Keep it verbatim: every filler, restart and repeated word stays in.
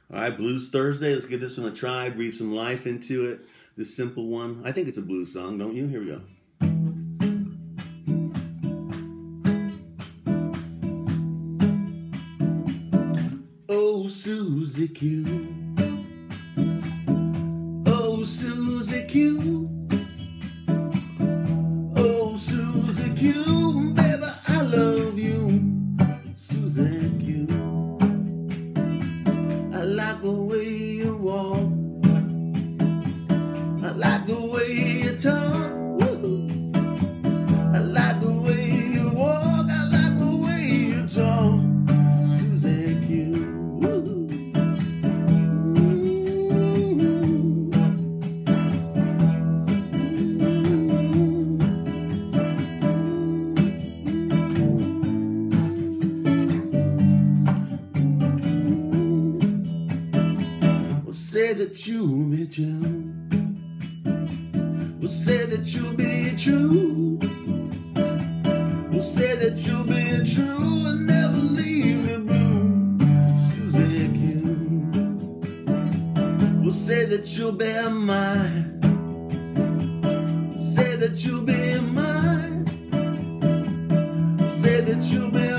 All right, Blues Thursday. Let's give this one a try. Breathe some life into it. This simple one. I think it's a blues song, don't you? Here we go. Oh, Susie Q. Oh, Susie Q. Oh, Susie Q. Baby, I love you. Susie Q. I like the way you walk. I like the way you talk. Woo. I like the way you walk. I like the way you talk. Susie Q. Woo. Well, say that you'll be true. We'll say that you'll be true. We'll say that you'll be true and never leave me blue. Susie Q. We'll say that you'll be mine. Say that you'll be mine. Say that you'll be